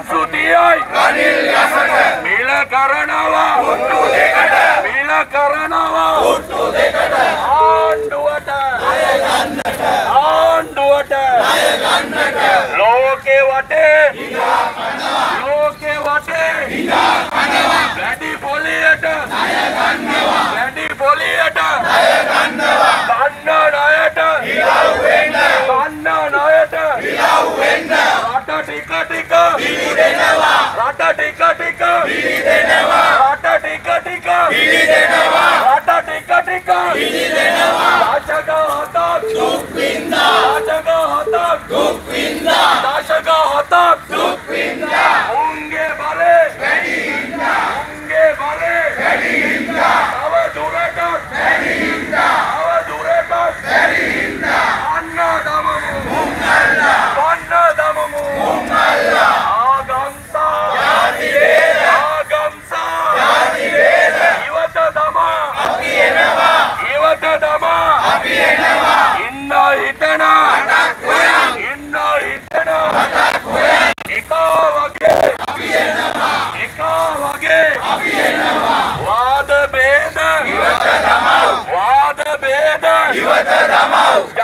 සංස්කෘතියයි රනිල් යසට මිල කරනවා උට්ටු දෙකට මිල කරනවා උට්ටු දෙකට ආණ්ඩුවට ණය ගන්නට ආණ්ඩුවට ණය ගන්නට ලෝකේ වටේ හිඟා කනවා ලෝකේ වටේ හිඟා කනවා වැඩි පොලියට ණය ගන්නවා වැඩි පොලියට ණය ගන්නවා ගන්න ණයට හිලව් වෙන්න ගන්න ණයට හිලව් වෙන්න රට ටික ටික පිළිදෙනවා රට ටික ටික පිළිදෙනවා රට ටික ටික පිළිදෙනවා රට ටික ටික පිළිදෙනවා දශක හතක් දුක් විඳා දශක හතක් දුක් විඳා දශක හතක් දුක් විඳා උන්ගේ බලේ වැඩි හින්දා උන්ගේ බලේ වැඩි හින්දා තව දුරටත් වැඩි හින්දා තව දුරටත් වැඩි හින්දා අන්න දමමු මුංගල්ලා වන්න දමමු මුංගල්ලා ආගම්සා යාති වේද ආගම්සා යාති වේද ඉවත දමා අපි එනවා ඉවත දමා අපි එනවා ඉන්න හිතන රටක් හොයන් ඉන්න හිතන රටක් හොයන් එකා වගේ අපි එනවා එකා වගේ අපි එනවා වාද ભેද ඉවත දමව වාද ભેද ඉවත දමව